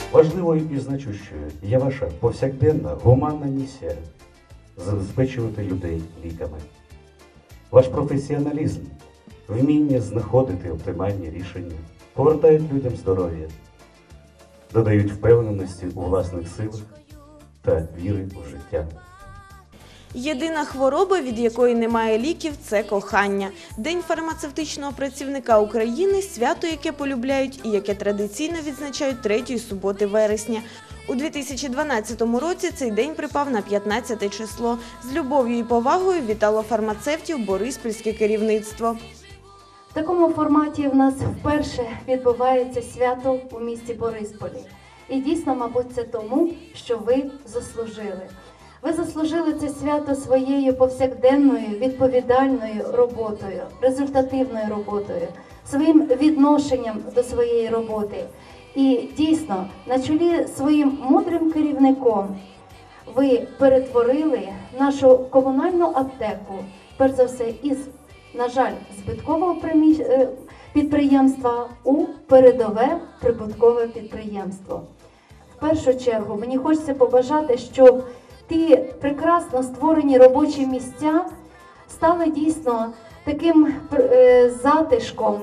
Важливою і значущою є ваша повсякденна гуманна місія забезпечувати людей ліками. Ваш професіоналізм, вміння знаходити оптимальні рішення, повертають людям здоров'я, додають впевненості у власних силах та віри у життя. Єдина хвороба, від якої немає ліків – це кохання. День фармацевтичного працівника України – свято, яке полюбляють і яке традиційно відзначають третьої суботи вересня. У 2012 році цей день припав на 15 число. З любов'ю і повагою вітало фармацевтів бориспільське керівництво. В такому форматі в нас вперше відбувається свято у місті Борисполі. І дійсно, мабуть, це тому, що ви заслужили. Ви заслужили це свято своєю повсякденною, відповідальною роботою, результативною роботою, своїм відношенням до своєї роботи. І дійсно, на чолі своїм мудрим керівником ви перетворили нашу комунальну аптеку, перш за все, із, на жаль, збиткового підприємства у передове прибуткове підприємство. В першу чергу мені хочеться побажати, щоб ті прекрасно створені робочі місця стали дійсно таким затишком,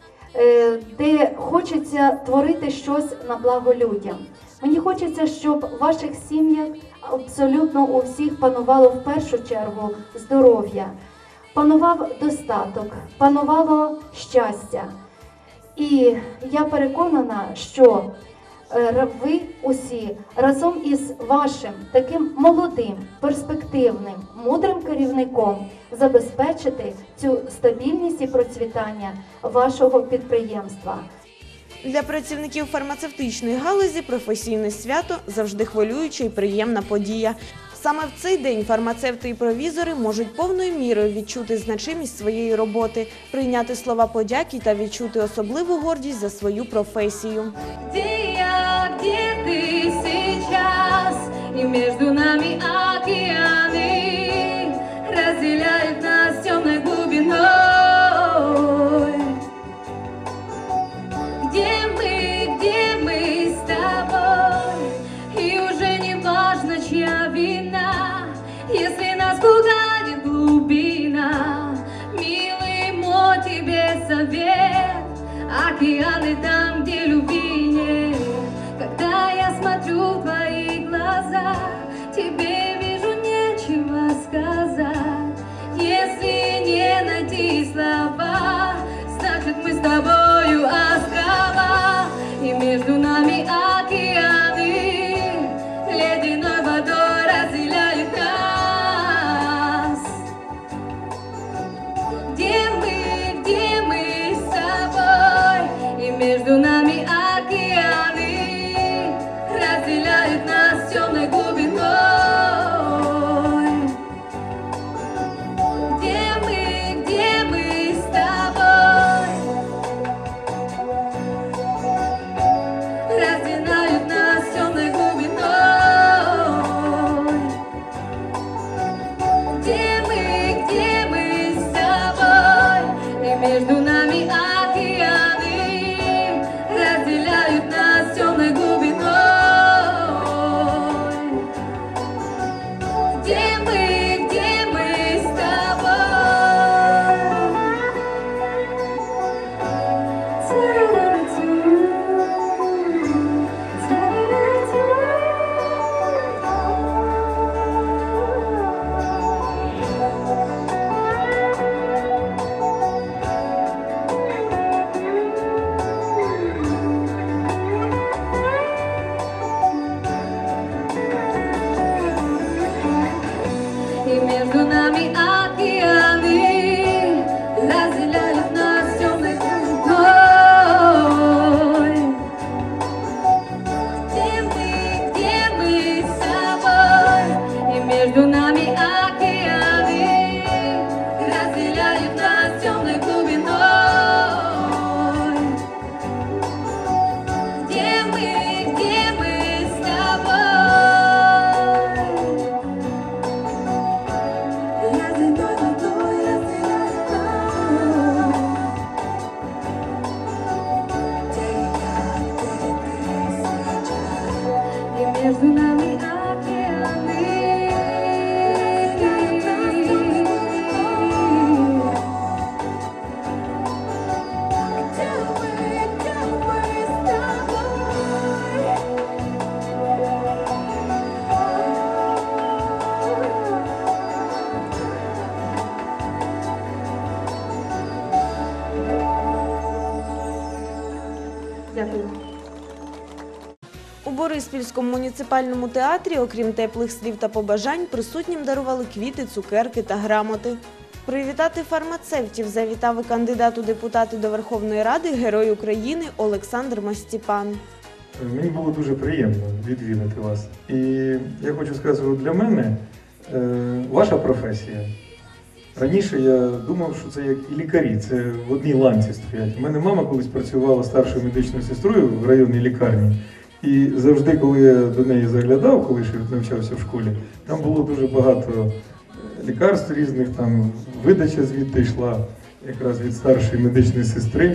де хочеться творити щось на благо людям. Мені хочеться, щоб в ваших сім'ях абсолютно у всіх панувало в першу чергу здоров'я, панував достаток, панувало щастя. І я переконана, що ви усі разом із вашим таким молодим, перспективним, мудрим керівником забезпечите цю стабільність і процвітання вашого підприємства. Для працівників фармацевтичної галузі професійне свято – завжди хвилююча і приємна подія. Саме в цей день фармацевти і провізори можуть повною мірою відчути значимість своєї роботи, прийняти слова подяки та відчути особливу гордість за свою професію. Где ты сейчас, и между нами океаны разделяют нас темной глубиной. Где мы с тобой, и уже не важно, чья вина, если нас пугает глубина. Милый мой тебе совет, океаны там, где любви нет. Когда я смотрю в твои глаза, тебе вижу нечего сказать. Если не найти слова, значит мы с тобою острова, и между нами океаны ледяной водой разделяют нас. Где мы с тобой, и между нами океаны разделяют нас темной глубиной. Где мы с тобой, разделяют нас темной глубиной. Где мы с тобой, и между нами океаны разделяют нас темной глубиной. Где мы с тобой. Дякую. У Бориспільському муніципальному театрі, окрім теплих слів та побажань, присутнім дарували квіти, цукерки та грамоти. Привітати фармацевтів завітав і кандидат у депутати до Верховної Ради, Герой України Олександр Мастіпан. Мені було дуже приємно відвідати вас. І я хочу сказати, що для мене ваша професія. Раніше я думав, що це як і лікарі, це в одній ланці стоять. У мене мама колись працювала старшою медичною сестрою в районній лікарні. І завжди, коли я до неї заглядав, коли ще навчався в школі, там було дуже багато лікарств різних, там видача звідти йшла якраз від старшої медичної сестри.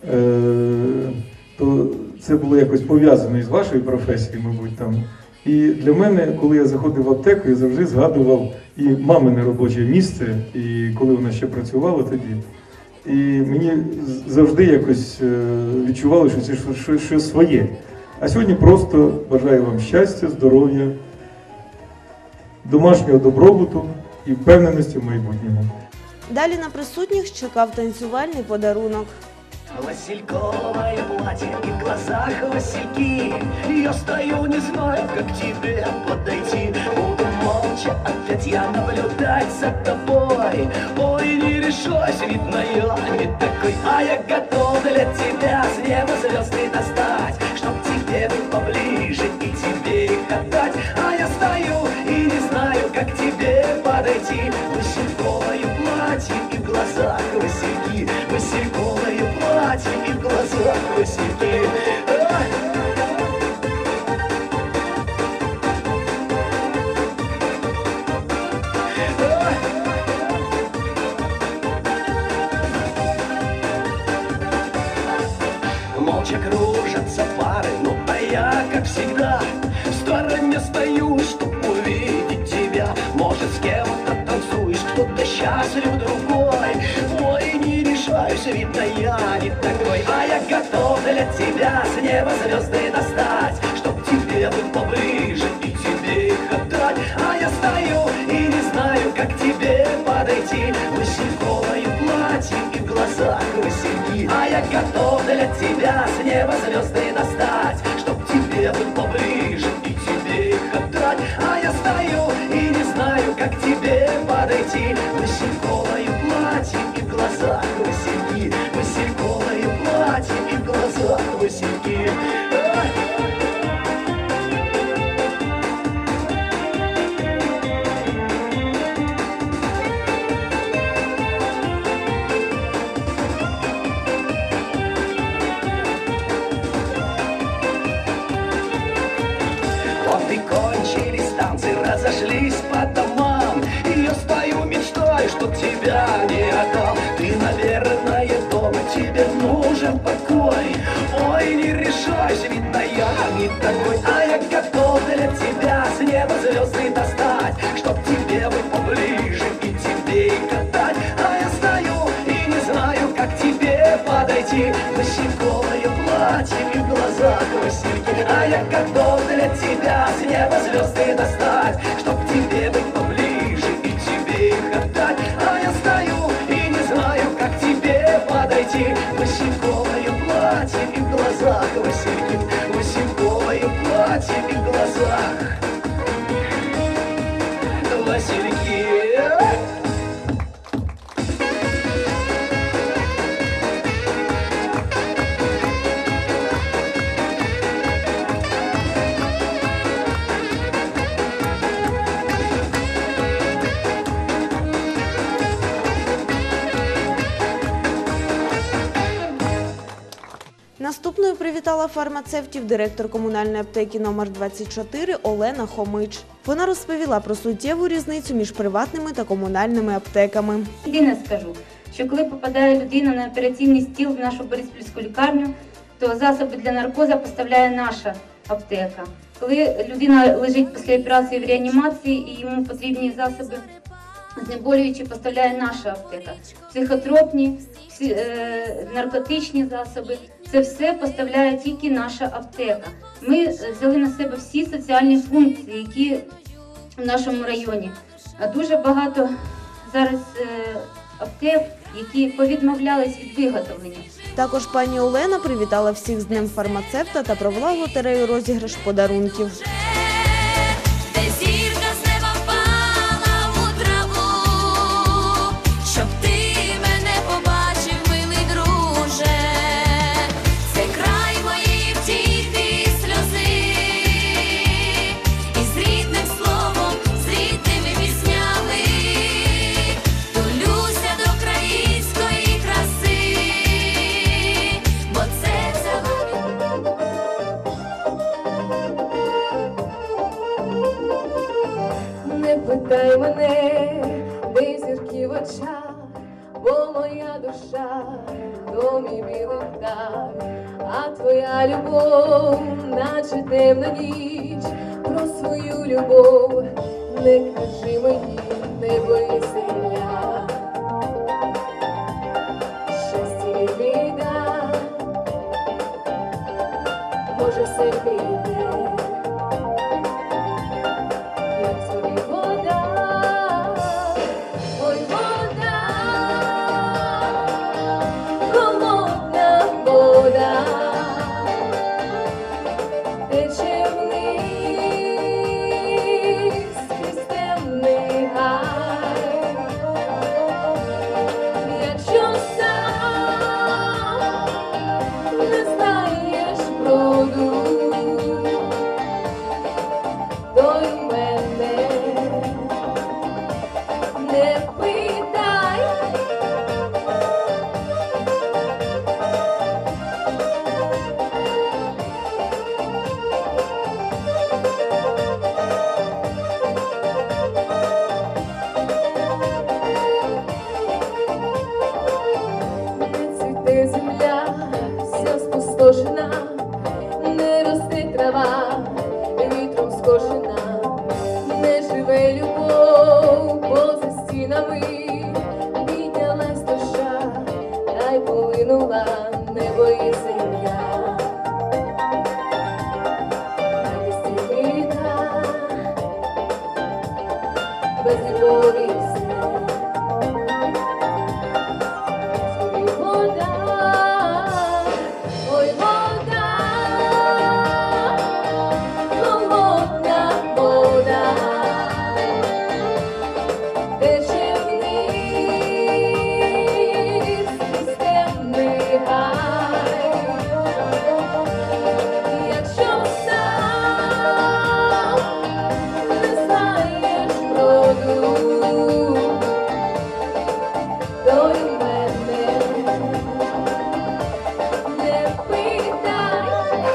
То це було якось пов'язано із вашою професією, мабуть, там. І для мене, коли я заходив в аптеку, я завжди згадував і мамине робоче місце, і коли вона ще працювала тоді. І мені завжди якось відчувало, що це щось своє. А сьогодні просто бажаю вам щастя, здоров'я, домашнього добробуту і впевненості в майбутньому. Далі на присутніх чекав танцювальний подарунок. Васильковое платье и в глазах васильки. Я стою, не знаю, как к тебе подойти. Буду молча опять я наблюдать за тобой. Ой, не решаюсь, видно, я не такой. А я готов для тебя с неба звезды достать, чтоб тебе быть поближе и тебе их отдать. А я стою и не знаю, как к тебе подойти. Васильковое платье и в глазах васильки. Васильковое платье и в глазах васильки. Молча кружатся пары, ну а я, как всегда, в стороне стою, чтоб увидеть тебя. Может, с кем-то танцуешь, кто-то счастлив, другой. Ой, не решаюсь, видно, я не такой. А я готов для тебя с неба звезды достать, чтоб тебе быть поближе и тебе их отдать. А я стою и не знаю, как к тебе подойти. Васильковое платье и в глазах васильки. А я готов для тебя с неба звезды достать, чтоб тебе быть поближе и тебе их отдать. А я стою и не знаю, как к тебе подойти. Васильковое платье и в глазах васильки. Васильковое платье и в глазах васильки. Вот и кончились танцы, разошлись по домам. И я стою, мечтаю, что тебя не отдам. Ты, наверное, дома, тебе нужен покой. Ой, не решаюсь, видно, я не такой. А я готов для тебя с неба звезды достать, чтоб тебе быть поближе и тебе их отдать. А я стою и не знаю, как к тебе подойти. Васильковое платье и в глазах васильки. А я готов для тебя с неба звезды достать, чтоб тебе быть поближе и тебе их отдать. А я стою и не знаю, как к тебе подойти. Васильковое платье и в глазах васильки. Васильковое платье и в глазах васильки. Наступною привітала фармацевтів директор комунальної аптеки номер 24 Олена Хомич. Вона розповіла про суттєву різницю між приватними та комунальними аптеками. Єдине скажу, що коли попадає людина на операційний стіл в нашу Бориспільську лікарню, то засоби для наркоза поставляє наша аптека. Коли людина лежить після операції в реанімації і йому потрібні засоби знеболюючі, поставляє наша аптека. Психотропні, наркотичні засоби – це все поставляє тільки наша аптека. Ми взяли на себе всі соціальні функції, які в нашому районі. Дуже багато зараз аптек, які повідмовлялись від виготовлення. Також пані Олена привітала всіх з Днем фармацевта та провела лотерею розіграш подарунків. Де зірка з неба впала у траву, щоб ти мене побачив, милий друже. Це край моєї втіхи і сльози, і з рідним словом, з рідними піснями тулюся до української краси, бо це Не питай мене, де зірки в очах, бо моя душа то мій білий птах, а твоя любов, наче темна ніч. Про свою любов не кажи мені, не боїся я. Щастя і біда, може все піде. Як зорі вода, ой, вода, холодна вода, тече вниз крізь темний гай. Якщо сам не знаєш броду, то й мене не питай. Не цвіте земля, вся спустошена, не росте трава, вітром скошена, не живе любов поза стінами, піднялась душа, та й полинула, не боїся я. Радість і біда, без любові все. Ой, вода, ой, вода, холодна вода, тече вниз крізь темний гай. Якщо сам не знаєш броду, то й мене не питай.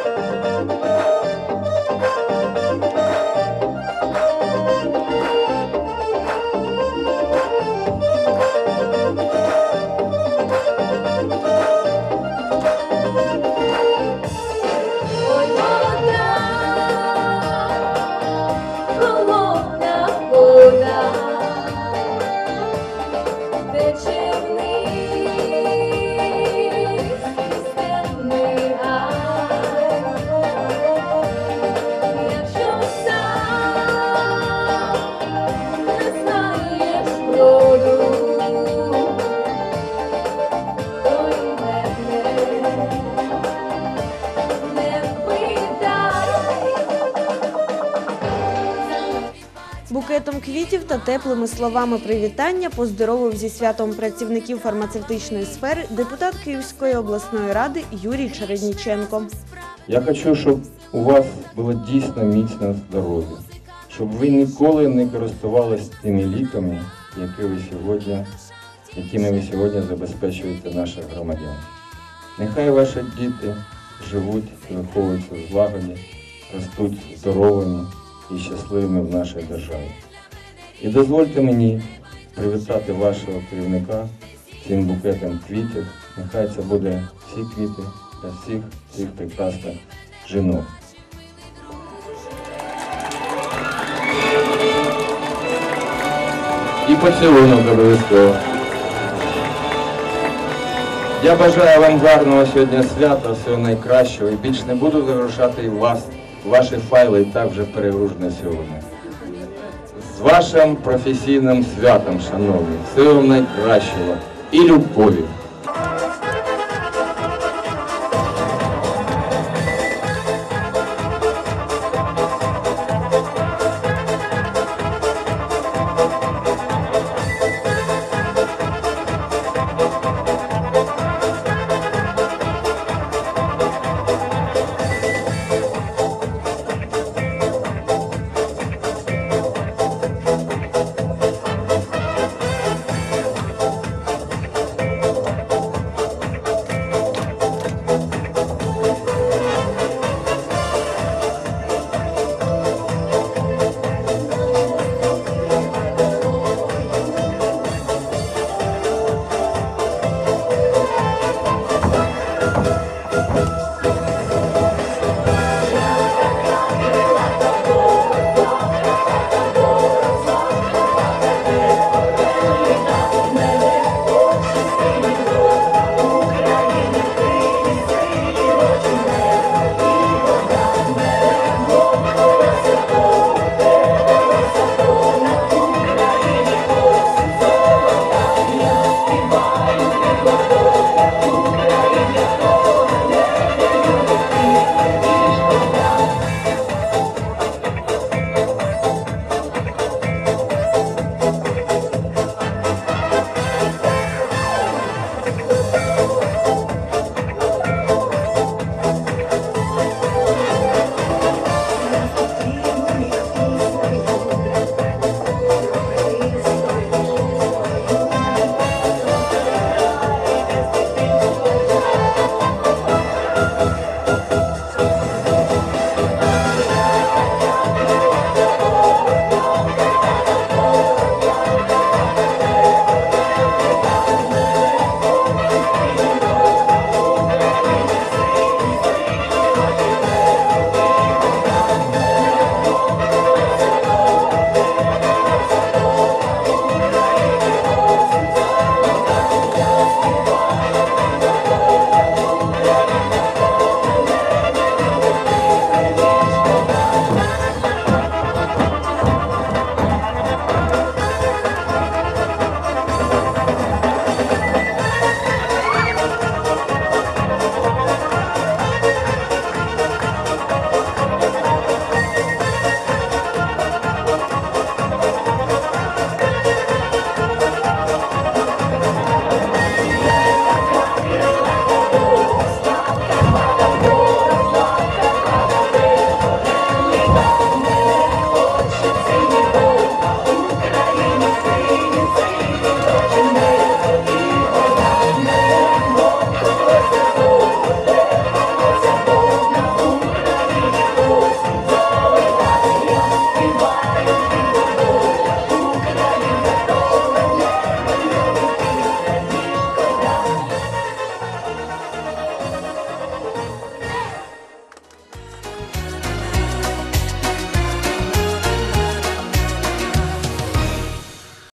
Ой, вода, холодна вода, тече вниз крізь темний гай. Якщо сам не знаєш броду, то й мене не питай. Букетом квітів та теплими словами привітання поздоровив зі святом працівників фармацевтичної сфери депутат Київської обласної ради Юрій Чередніченко. Я хочу, щоб у вас було дійсно міцне здоров'я, щоб ви ніколи не користувалися тими ліками, якими ви сьогодні забезпечуєте наших громадян. Нехай ваші діти живуть і виховуються в злагоді, ростуть здоровими і щасливими в нашій державі. І дозвольте мені привітати вашого керівника цим букетом квітів. Нехай це буде всі квіти для всіх цих прекрасних жінок. І поцілунок обов'язково. Я бажаю вам гарного сьогодні свята, всього найкращого і більше не буду загружати вас. Ваші файли і так вже перегружені сьогодні. З вашим професійним святом, шановні, всього вам найкращого і любові.